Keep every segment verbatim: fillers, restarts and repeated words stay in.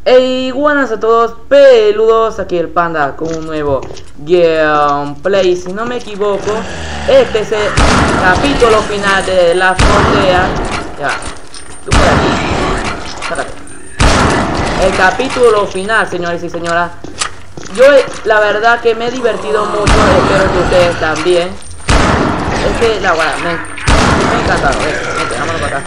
Hey, buenas a todos, peludos, aquí el Panda con un nuevo gameplay. Si no me equivoco, este es el capítulo final de la frontera. Ya, tú por aquí, sácate. El capítulo final, señores y señoras. Yo, la verdad que me he divertido mucho, espero que ustedes también. Es que, la verdad, me, me encanta, vámonos para acá.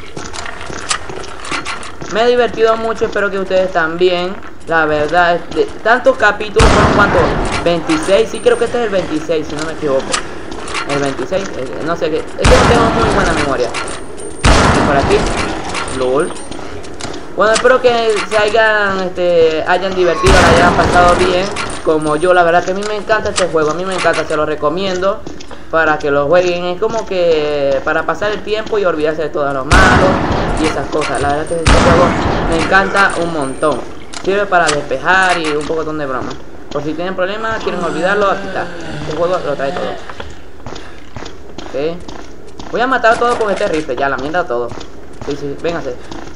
Me he divertido mucho, espero que ustedes también. La verdad, de tantos capítulos, ¿fueron cuántos? veintiséis, sí creo que este es el veintiséis, si no me equivoco. El veintiséis, el, no sé qué. Es que no tengo muy buena memoria. Por aquí, lol. Bueno, espero que se hayan, este, hayan divertido, la hayan pasado bien. Como yo, la verdad que a mí me encanta este juego. A mí me encanta, se lo recomiendo para que lo jueguen. Es como que para pasar el tiempo y olvidarse de todo lo malo y esas cosas. La verdad que este juego me encanta un montón. Sirve para despejar y un poco de broma. Por si tienen problemas, quieren olvidarlo, aquí está. Este juego lo trae todo. Ok. Voy a matar todo con este rifle, ya la mierda todo. Sí, sí, véngase.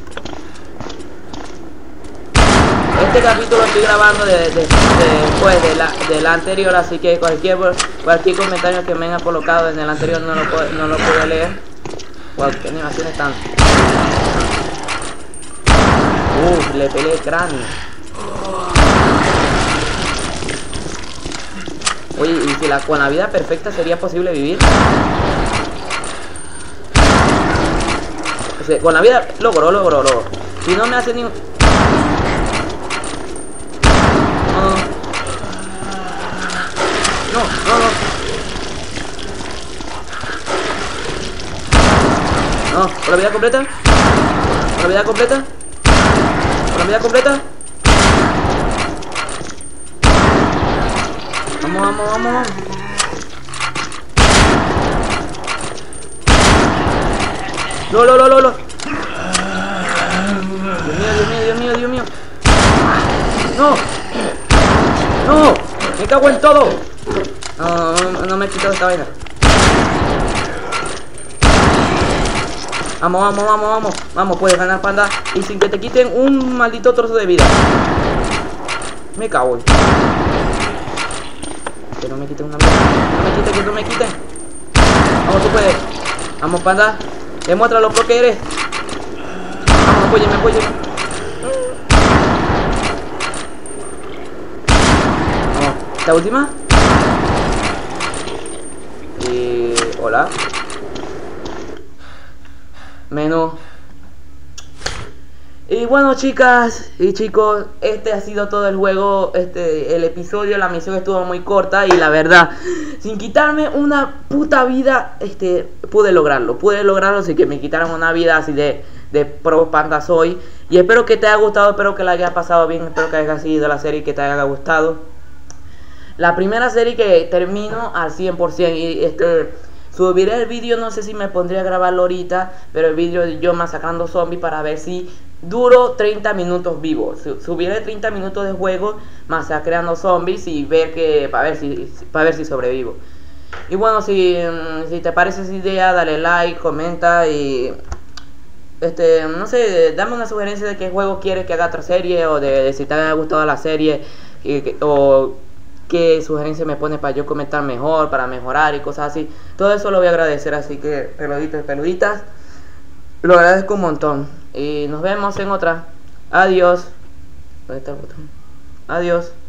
Este capítulo estoy grabando de, de, de, después de la, de la anterior, así que cualquier cualquier comentario que me hayan colocado en el anterior no lo, no lo pude leer. Wow, qué animaciones tan... Uff, le peleé el cráneo. Oye, y si la, con la vida perfecta sería posible vivir. O sea, con la vida logro, logro, logro. Si no me hace ni un... No, no, no. No, por la vida completa. Por la vida completa. Por la vida completa. Vamos, vamos, vamos, vamos. No, no, no, no, no. Dios mío, Dios mío, Dios mío, Dios mío. No. No. Me cago en todo. No, no, no me he quitado esta vaina. Vamos, vamos, vamos, vamos. Vamos, puedes ganar, Panda. Y sin que te quiten un maldito trozo de vida. Me cago en... Que no me quiten una vida. No me quiten, que no me quiten. Vamos, tú puedes. Vamos, Panda. Demuestra lo pro que eres. Vamos, apóyeme, apóyeme. Vamos, ¿esta última? Y... hola. Menú. Y bueno, chicas y chicos, este ha sido todo el juego, este, el episodio, la misión estuvo muy corta y la verdad, sin quitarme una puta vida, este, pude lograrlo, pude lograrlo sin que me quitaran una vida así de, de pro Panda soy. Y espero que te haya gustado, espero que la hayas pasado bien, espero que hayas seguido la serie y que te haya gustado. La primera serie que termino al cien por ciento y este... subiré el vídeo, no sé si me pondría a grabarlo ahorita, pero el vídeo de yo masacrando zombies para ver si duro treinta minutos vivo. Subiré treinta minutos de juego masacrando zombies y ver que para ver si para ver si sobrevivo. Y bueno, si, si te parece esa idea, dale like, comenta y este, no sé, dame una sugerencia de qué juego quieres que haga otra serie o de, de si te ha gustado la serie y, o qué sugerencia me pone para yo comentar mejor, para mejorar y cosas así. Todo eso lo voy a agradecer, así que peluditos y peluditas, lo agradezco un montón. Y nos vemos en otra. Adiós. ¿Dónde está el botón? Adiós.